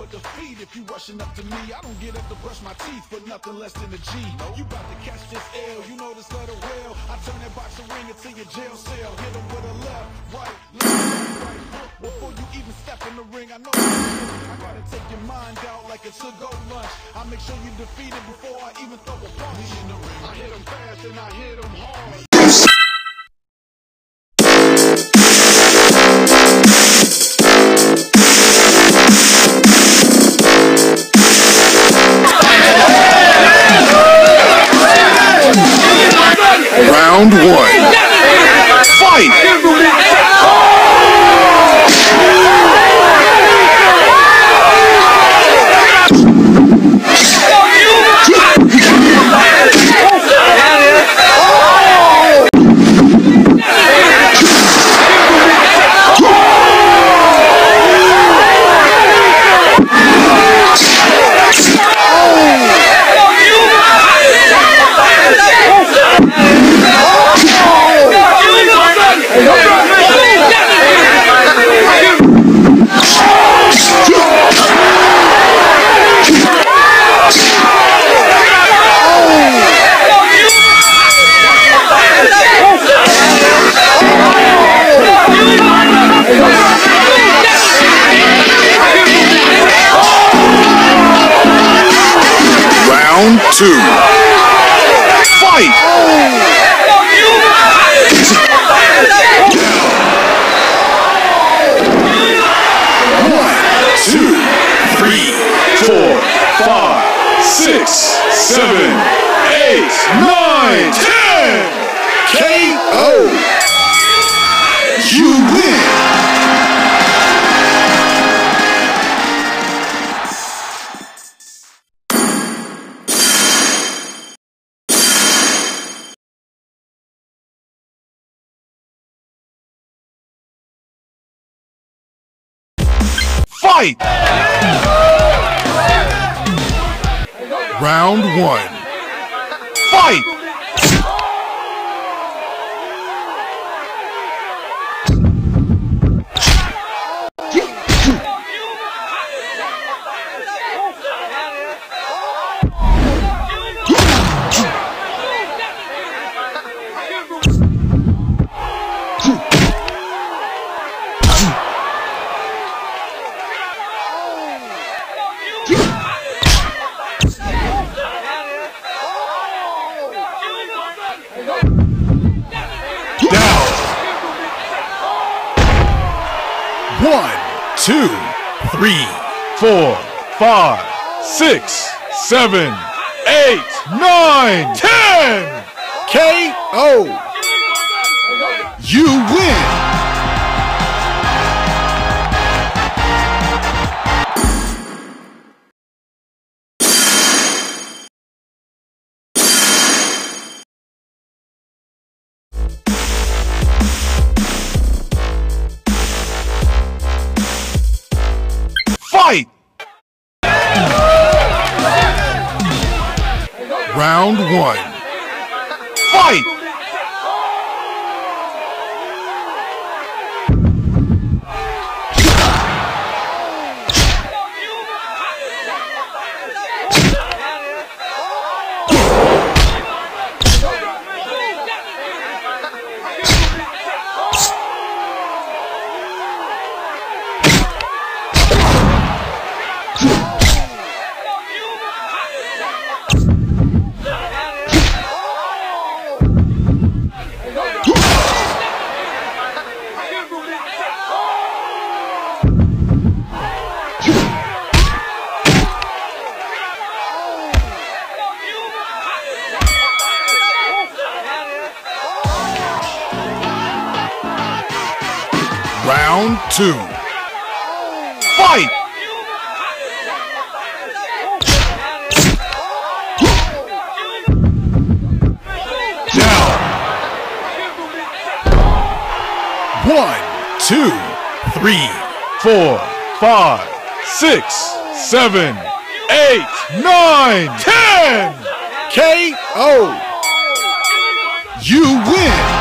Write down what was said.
a defeat if you rushing up to me. I don't get up to brush my teeth for nothing less than a G. You about to catch this L, you know this letter well. I turn that boxing ring into your jail cell. Hit him with a left, right hook before you even step in the ring. I know I gotta take your mind out like a to-go lunch. I make sure you defeated before I even throw a punch. In the ring, I hit him fast and I hit him hard. Round one. Fight! Round two. Fight! 1, 2, 3, 4, 5, 6, 7, 8, 9, 10! KO! You win! Fight! Round one. Fight! Down. 1, 2, 3, 4, 5, 6, 7, 8, 9, 10! KO! You win! Fight! Round one. Fight! Round two. Fight! Down. 1, 2, 3, 4, 5, 6, 7, 8, 9, 10! KO! You win!